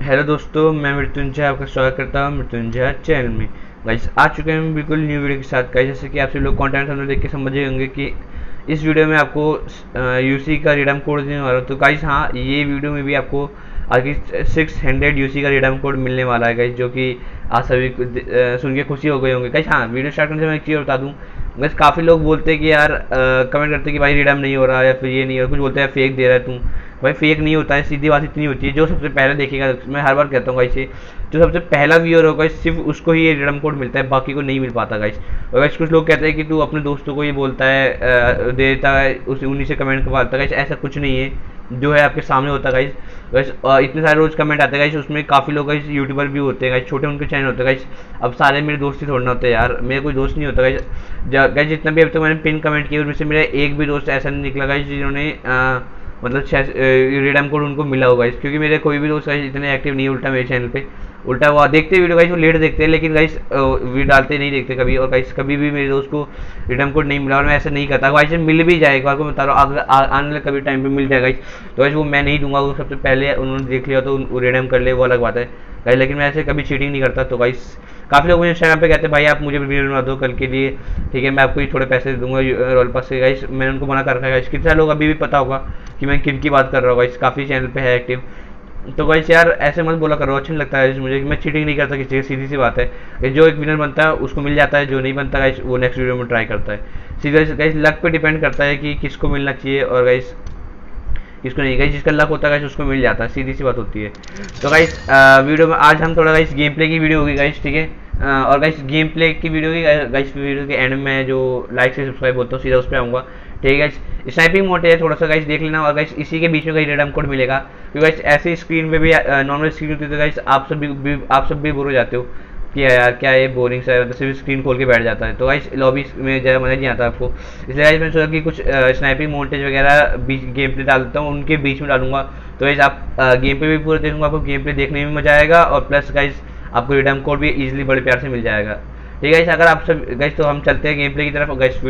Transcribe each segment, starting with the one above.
Hello दोस्तों, मैं मृत्युंजय आपका स्वागत करता हूँ मृत्युंजय चैनल में। गाइस आ चुके हैं बिल्कुल न्यू वीडियो के साथ। गाइस जैसे कि आप सभी लोग कंटेंट हमने देख के समझ गए होंगे कि इस वीडियो में आपको यूसी का रिडीम कोड देने वाला हूँ। तो गाइस हाँ, ये वीडियो में भी आपको आगे 600 यूसी का रिडीम कोड मिलने वाला है गाइस, जो कि आप सभी सुन के खुशी हो गए होंगे। गाइस हाँ, वीडियो स्टार्ट करने से मैं एक चीज़ बता दूँ। बस काफ़ी लोग बोलते हैं कि यार कमेंट करते हैं कि भाई रिडीम नहीं हो रहा या फिर ये नहीं हो रहा, कुछ बोलते हैं फेक दे रहा है तुम। भाई फेक नहीं होता है, सीधी बात इतनी होती है, जो सबसे पहले देखेगा, मैं हर बार कहता हूँ गाइस, जो सबसे पहला व्यूअर होगा सिर्फ उसको ही ये रिडीम कोड मिलता है, बाकी को नहीं मिल पाता गाइस। और गाइस कुछ लोग कहते हैं कि तू अपने दोस्तों को ये बोलता है देता है, उस उन्हीं से कमेंट करवाता है। गाइस ऐसा कुछ नहीं है, जो है आपके सामने होता है गाइस। गाइस इतने सारे रोज कमेंट आते हैं गाइस, उसमें काफ़ी लोग गाइस यूट्यूबर भी होते हैं गाइस, छोटे उनके चैनल होते हैं गाइस। अब सारे मेरे दोस्त ही थोड़ना होते हैं यार, मेरे कोई दोस्त नहीं होता गाइस। गाइस जितना भी अब तक मैंने पिन कमेंट किया उनमें से मेरा एक भी दोस्त ऐसा नहीं निकला गाइस जिन्होंने मतलब रिडीम कोड उनको मिला होगा इस, क्योंकि मेरे कोई भी दोस्त गाइस इतने एक्टिव नहीं है उल्टा मेरे चैनल पे। उल्टा वो देखते वीडियो गाइस, वो लेट देखते हैं, लेकिन गाइस वीडियो डालते नहीं देखते कभी। और गाइस कभी भी मेरे दोस्त को रिडीम कोड नहीं मिला और मैं ऐसा नहीं करता। गाइस मिल भी जाए, एक बार को मैं बता रहा हूँ, आने वाले कभी टाइम पे मिल जाएगा गाइस, तो गाइस वो मैं नहीं दूंगा। वो सबसे पहले उन्होंने देख लिया तो रिडीम कर ले, वो अलग बात है गाइस, लेकिन मैं ऐसे कभी चीटिंग नहीं करता। तो गाइस काफ़ी लोग मुझे इंस्टाग्राम पे कहते हैं भाई आप मुझे वीडियो बना दो कल के लिए, ठीक है मैं आपको थोड़े पैसे दे दूंगा रॉयल पास से। गाइस मैंने उनको मना कर रखा है गाइस। कितने लोग अभी भी पता होगा कि मैं किन की बात कर रहा हूँ गाइस, काफ़ी चैनल पे है एक्टिव। तो गाइस यार ऐसे मत बोला करो, अच्छा नहीं लगता है मुझे। मैं चीटिंग नहीं करता किसी, सीधी सी बात है। जो एक विनर बनता है उसको मिल जाता है, जो नहीं बनता गाइस वो नेक्स्ट वीडियो में ट्राई करता है। सीधा गाइस लक पे डिपेंड करता है कि किसको मिलना चाहिए और गाइस किसको नहीं। गाइस जिसका लक होता है गाइस उसको मिल जाता है, सीधी सी बात होती है। तो गाइस वीडियो में आज हम थोड़ा गाइस गेम प्ले की वीडियो होगी गाइस, ठीक है। और गाइस गेम प्ले की वीडियो की गाइस वीडियो के एंड में जो लाइक से सब्सक्राइब बोलता हूँ सीधा उस पर आऊँगा, ठीक है गाइस। स्नाइपिंग मोड है थोड़ा सा गाइस देख लेना, और गाइस इसी के बीच में गाइस रिडीम कोड मिलेगा। क्योंकि गाइस ऐसी स्क्रीन पे भी नॉर्मल स्क्रीन होती है तो गाइस आप सब भी बोर हो जाते हो कि यार क्या ये बोरिंग सा है, मतलब सिर्फ स्क्रीन खोल के बैठ जाता है। तो गाइस लॉबी में ज़्यादा मज़ा नहीं आता आपको, इसलिए गाइस मैंने सोचा कि कुछ स्नाइपिंग मोन्टेज वगैरह गेम प्ले डाल देता हूँ, उनके बीच में डालूंगा। तो गाइस आप गेम प्ले भी पूरा देखूंगा, आपको गेम प्ले देखने में मज़ा आएगा और प्लस गाइस आपको रिडीम कोड भी इजीली बड़े प्यार से मिल जाएगा, ठीक है गाइस। अगर आप सब गाइस तो हम चलते हैं गेम प्ले की तरफ गाइस।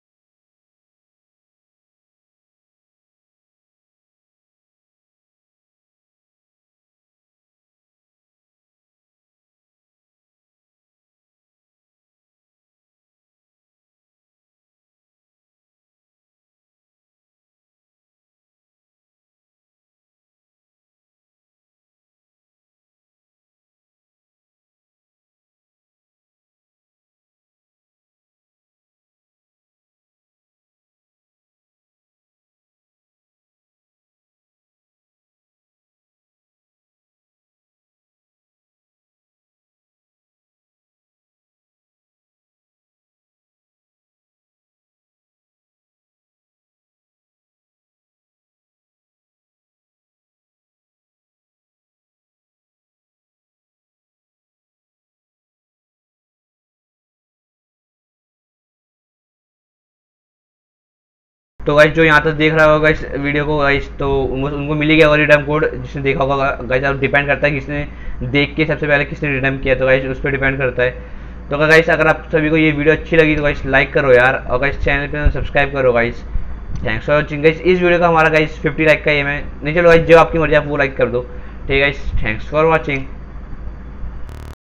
तो गाइस जो यहाँ तक देख रहा होगा इस वीडियो को गाइस, तो उनको मिल ही गया होगा रिडीम कोड, जिसने देखा होगा गाइस। अब डिपेंड करता है किसने देख के सबसे पहले किसने रिडीम किया, तो गाइस उस पर डिपेंड करता है। तो गाइस अगर आप सभी को ये वीडियो अच्छी लगी तो गाइस लाइक करो यार, और गाइस चैनल पे सब्सक्राइब करो guys. Thanks for watching guys. इस वीडियो का हमारा गाइस 50 लाइक का एम है, नहीं चलो गाइस जो आपकी मर्जी आप वो लाइक कर दो, ठीक है गाइस। Thanks for watching.